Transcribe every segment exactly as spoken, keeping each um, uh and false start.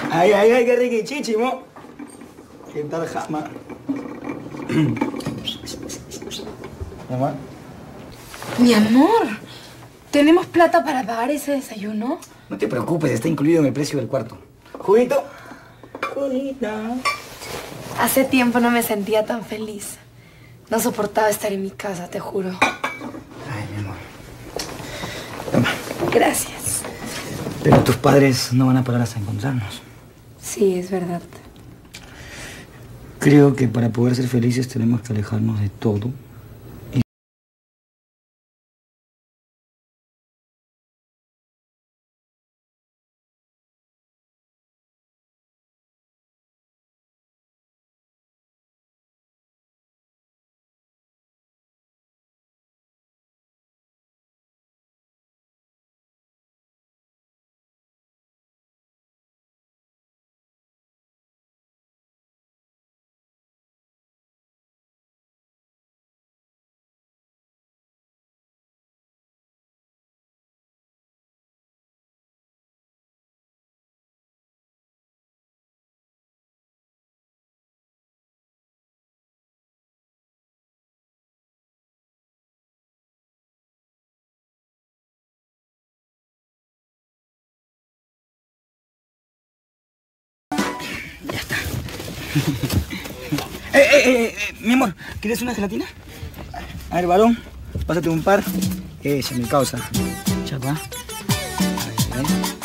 Ay, ay, ay, qué riquichísimo. ¿Qué tal, jama? Mamá. Mi amor, ¿tenemos plata para pagar ese desayuno? No te preocupes, está incluido en el precio del cuarto. ¿Juguito? Juguito. Hace tiempo no me sentía tan feliz. No soportaba estar en mi casa, te juro. Ay, mi amor. Toma. Gracias. Pero tus padres no van a parar hasta encontrarnos. Sí, es verdad. Creo que para poder ser felices tenemos que alejarnos de todo. Y... Ya está. eh, eh, eh, eh, mi amor, ¿quieres una gelatina? A ver, varón, pásate un par. Esa, mi causa. Chapa. Ahí, ahí.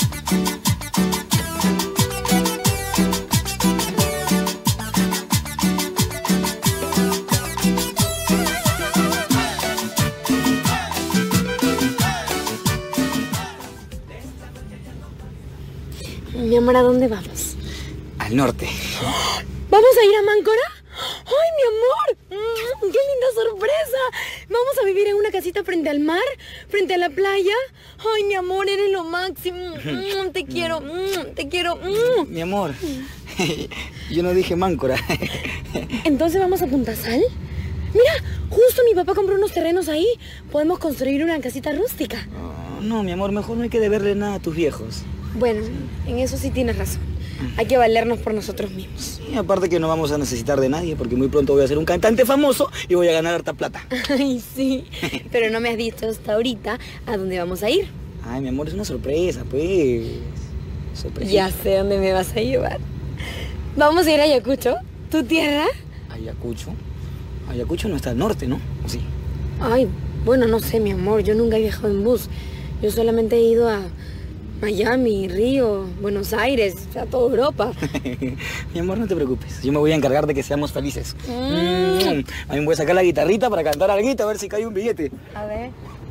Mi amor, ¿a dónde vamos? Al norte. ¿Vamos a ir a Máncora? ¡Ay, mi amor! Mm, ¡Qué linda sorpresa! ¿Vamos a vivir en una casita frente al mar? ¿Frente a la playa? ¡Ay, mi amor, eres lo máximo! Mm, te quiero, mm, te quiero. Mm. Mi amor, yo no dije Máncora. ¿Entonces vamos a Punta Sal? Mira, justo mi papá compró unos terrenos ahí. Podemos construir una casita rústica. Oh, no, mi amor, mejor no hay que deberle nada a tus viejos. Bueno, en eso sí tienes razón. Hay que valernos por nosotros mismos. Y aparte que no vamos a necesitar de nadie, porque muy pronto voy a ser un cantante famoso y voy a ganar harta plata. Ay, sí. Pero no me has dicho hasta ahorita a dónde vamos a ir. Ay, mi amor, es una sorpresa, pues. Sorpresa. Ya sé dónde me vas a llevar. Vamos a ir a Ayacucho, tu tierra. Ayacucho. Ayacucho no está al norte, ¿no? ¿O sí? Ay, bueno, no sé, mi amor. Yo nunca he viajado en bus. Yo solamente he ido a Miami, Río, Buenos Aires, a toda Europa. Mi amor, no te preocupes. Yo me voy a encargar de que seamos felices. Mm. Mm. A mí voy a sacar la guitarrita para cantar algo, a ver si cae un billete. A ver.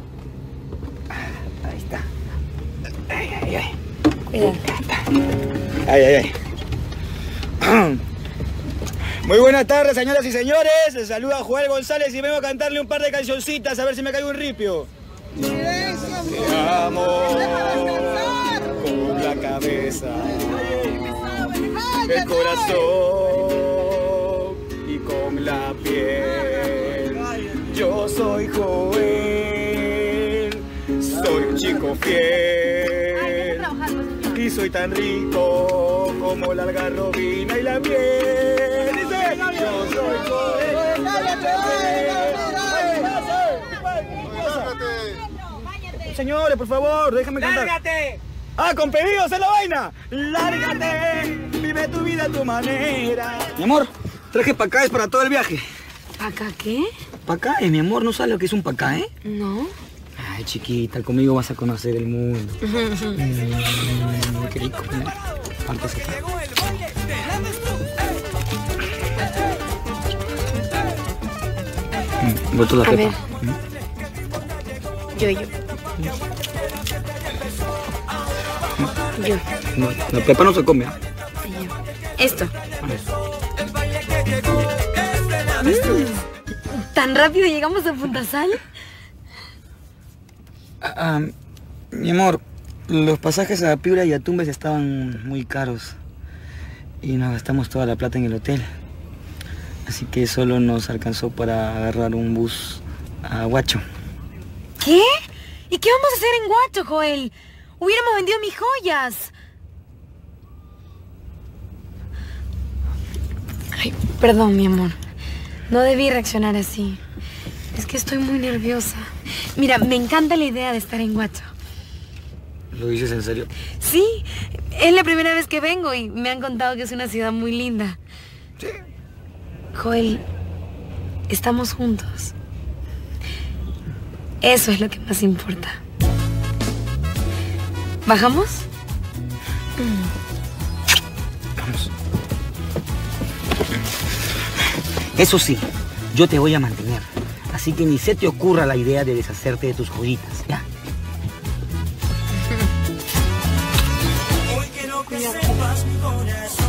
Ahí está. Ay, ay, ay. Cuidado. Ay, ay, ay. Muy buenas tardes, señoras y señores. Les saluda Joel González y vengo a cantarle un par de cancioncitas a ver si me cae un ripio. Te amo con la cabeza, el corazón y con la piel. Yo soy Joel, soy un chico fiel y soy tan rico como la algarrobina y la miel. Dice, yo soy Joel. Señores, por favor, déjame cantar. ¡Lárgate! ¡Ah, con pedidos en la vaina! ¡Lárgate! Vive tu vida a tu manera. Mi amor, traje pacaes para todo el viaje. ¿Acá qué? Pacaes, mi amor, ¿no sabes lo que es un pacae? No. Ay, chiquita, conmigo vas a conocer el mundo. mm, qué rico, ¿no? ¿Cuántos acá? Mm, Vuelto la A pepa. ver. Mm. Yo, yo. Yo. No, la pepa no se come, ¿ah? Sí, yo. Esto. Mm. ¿Tan rápido llegamos a Punta Sal? Ah, ah, mi amor, los pasajes a Piura y a Tumbes estaban muy caros y nos gastamos toda la plata en el hotel. Así que solo nos alcanzó para agarrar un bus a Huacho. ¿Qué? ¿Y qué vamos a hacer en Huacho, Joel? Hubiéramos vendido mis joyas. Perdón, mi amor. No debí reaccionar así. Es que estoy muy nerviosa. Mira, me encanta la idea de estar en Huacho. ¿Lo dices en serio? Sí, es la primera vez que vengo y me han contado que es una ciudad muy linda. Sí. Joel, estamos juntos. Eso es lo que más importa. ¿Bajamos? Vamos. Eso sí, yo te voy a mantener. Así que ni se te ocurra la idea de deshacerte de tus joyitas, ¿ya? Hoy quiero que sepas mi corazón.